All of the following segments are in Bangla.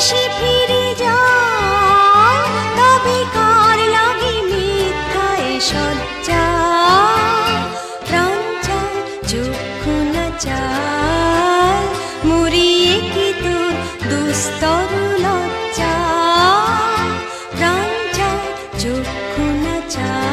এসে ফিরে যায়, তবে কার লাগে মিথ্যায় সজ্জা। প্রাণ চায় চক্ষু না চায়, মরিয়ে কি তোর দুস্তর লজ্জা। প্রাণ চায় চক্ষু না চায়।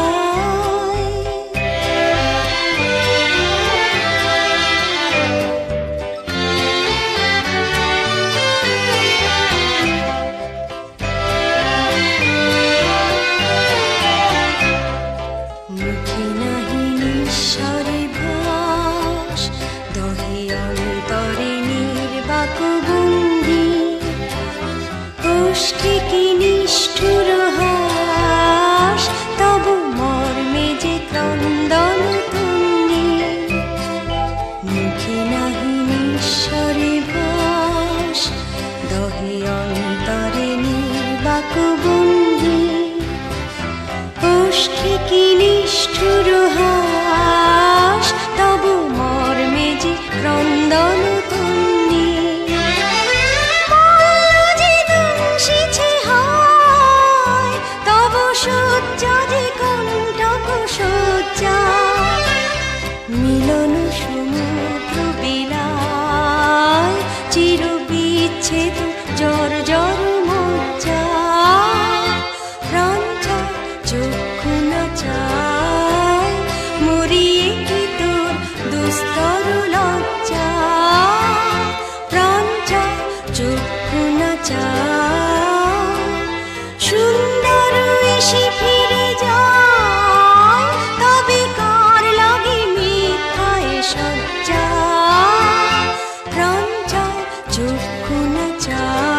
মুখে নাহি নিঃস্বরে ভাস, দহে অন্তরে নির্বাক বন্দি। ওষ্ঠে কি নিষ্ঠুর হাস, তবু মর্মে যে ক্রন্দন তুন্নি। মুখে নাহি নিঃস্বরে ভাস, দহে অন্তরে নির্বাক বন্দি। ওষ্ঠে কি নিষ্ঠুর হাস, তবু মর্মে যে ক্রন্দন তুন্নি। মল্ল যে দংশিছে হায়, তবু শয্যা যে কণ্টক শয্যা। মিলন সমুদ্র বিলায়, চির বিচ্ছেদ জর জর মজ্জা। প্রাণ চায় চক্ষু না চায়, মরিয়ে কি তোর দুস্তর লজ্জা। প্রাণ চায় চক্ষু না চায়। সুন্দর এসে ফিরে যায়, তবে কার লাগে মিথ্যায় সজ্জা। প্রাণ চায় চক্ষু না চায়।